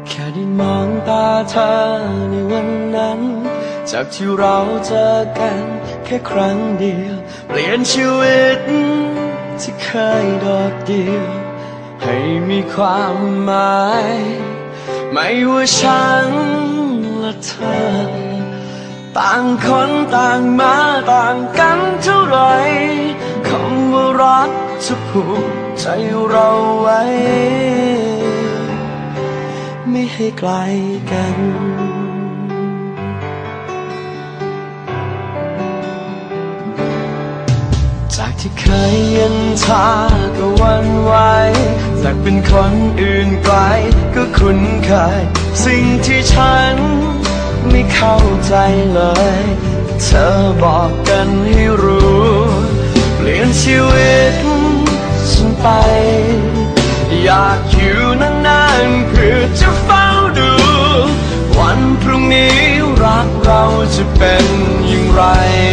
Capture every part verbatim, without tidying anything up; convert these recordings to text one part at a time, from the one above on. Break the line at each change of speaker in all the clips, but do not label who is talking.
แค่ได้มองตาเธอในวันนั้นจากที่เราเจอกันแค่ครั้งเดียวเปลี่ยนชีวิตที่เคยโดดเดี่ยวให้มีความหมายไม่ว่าฉันและเธอต่างคนต่างมาต่างกันเท่าไรคำว่ารักจะผูกใจเราไว้ไม่ให้ไกลกันจากที่เคยเย็นชาก็หวั่นไหวจากเป็นคนอื่นไกลก็คุ้นเคยสิ่งที่ฉันไม่เข้าใจเลยเธอบอกกันให้รู้เปลี่ยนชีวิตฉันไปอยากอยู่นานๆเพื่อจะเฝ้าดูวันพรุ่งนี้รักเราจะเป็นอย่างไร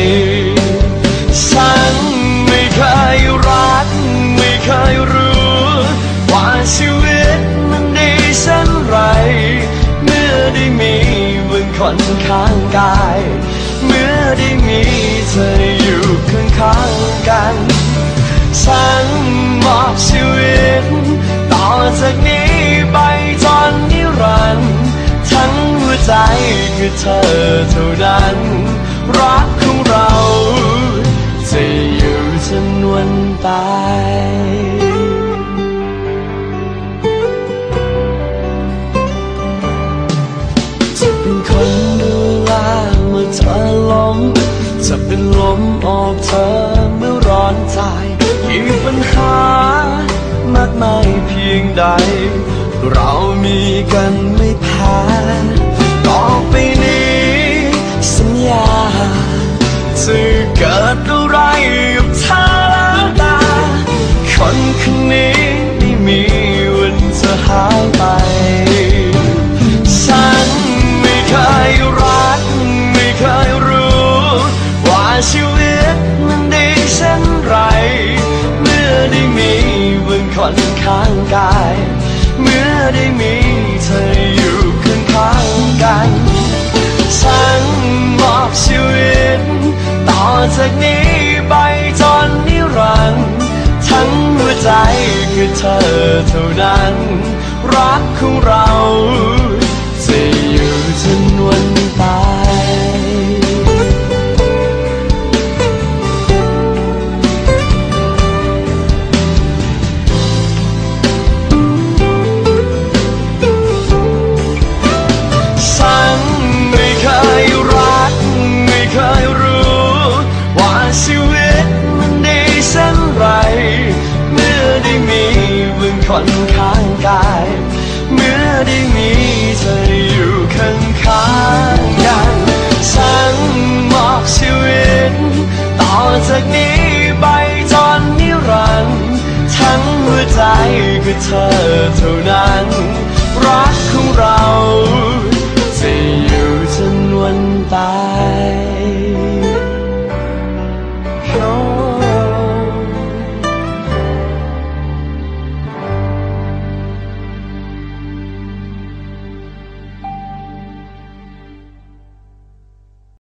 ฉันไม่เคยรักไม่เคยรู้ว่าชีวิตมันดีเช่นไรเมื่อได้มีมึงคนข้างกายเมื่อได้มีเธออยู่ข้างๆกันฉันมอบชีวิตต่อจากนี้ไปจนนิรันดร์ทั้งหัวใจคือเธอเท่านั้นรักของเราจะอยู่จนวันตายจะเป็นคนดูแลเมื่อเธอล้มจะเป็นลมโอบเธอเมื่อร้อนใจมีปัญหามากมายเพียงใดเรามีกันไม่แพ้ต่อไปนี้สัญญาจะเกิดอะไรกับเธอแล้วตาคนคนนี้ไม่มีวันจะหายไปฉันไม่เคยรักไม่เคยรู้ว่าชีวิตมันดีเช่นไรเมื่อได้มีมึงคนข้างกายเมื่อได้มีเธออยู่ข้างๆกันฉันมอบชีวิตต่อจากนี้ไปจนนิรันดร์ทั้งหัวใจคือเธอเท่านั้นรักของเราจะอยู่จนวันตายฉันไม่เคยรักไม่เคยรู้ว่าชีวิตมันดีเช่นไรเมื่อได้มีมึงคนข้างกายเมื่อได้มีเธออยู่ข้างข้างกันฉันมอบชีวิตต่อจากนี้ไปจนนิรันดร์ทั้งหัวใจคือเธอเท่านั้นรัก